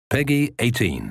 Peggy 18.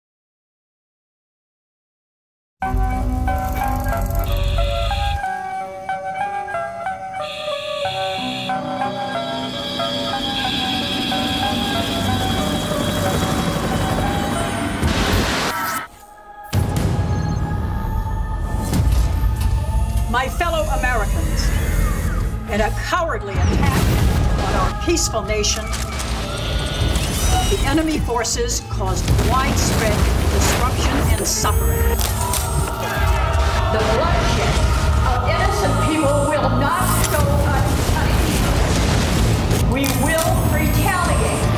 My fellow Americans, in a cowardly attack on our peaceful nation, the enemy forces caused widespread destruction and suffering. The bloodshed of innocent people will not go unpunished. We will retaliate.